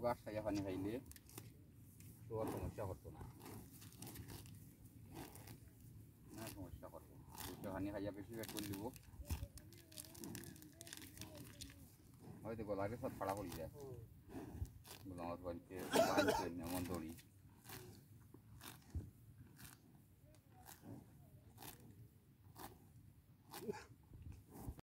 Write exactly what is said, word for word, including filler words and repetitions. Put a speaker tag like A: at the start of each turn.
A: বাসায় পানি খাইলে তো আর সমস্যা হতো না না সমস্যা করতো দুটো পানি খাইয়া বেশি পেট করে দিব হয়তো গলারে সব ফাড়া পড়ে যায় বললাম আমার বাড়িতে